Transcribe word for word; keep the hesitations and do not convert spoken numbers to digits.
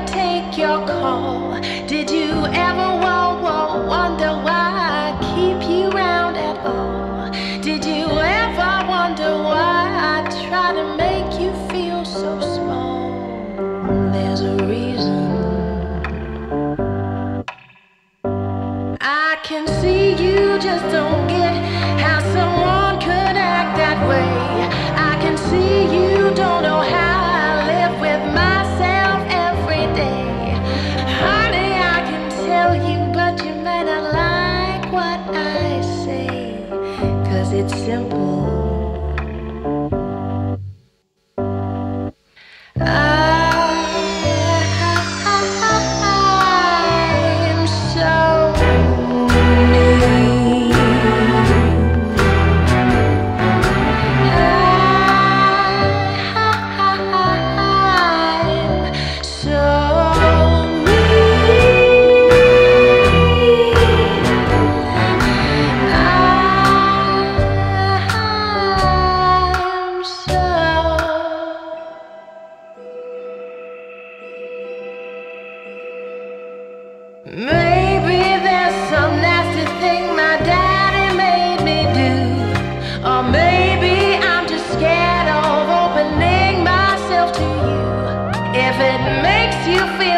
take your call. Did you ever whoa, whoa, wonder why I keep you round at all? Did you ever wonder why I try to make you feel so small? There's a reason. I can see you just don't get how someone could act that way. I can see you don't know how I live with myself every day. Honey, I can tell you, but you may not like what I say, 'cause it's simple. Maybe there's some nasty thing my daddy made me do, or maybe I'm just scared of opening myself to you. If it makes you feel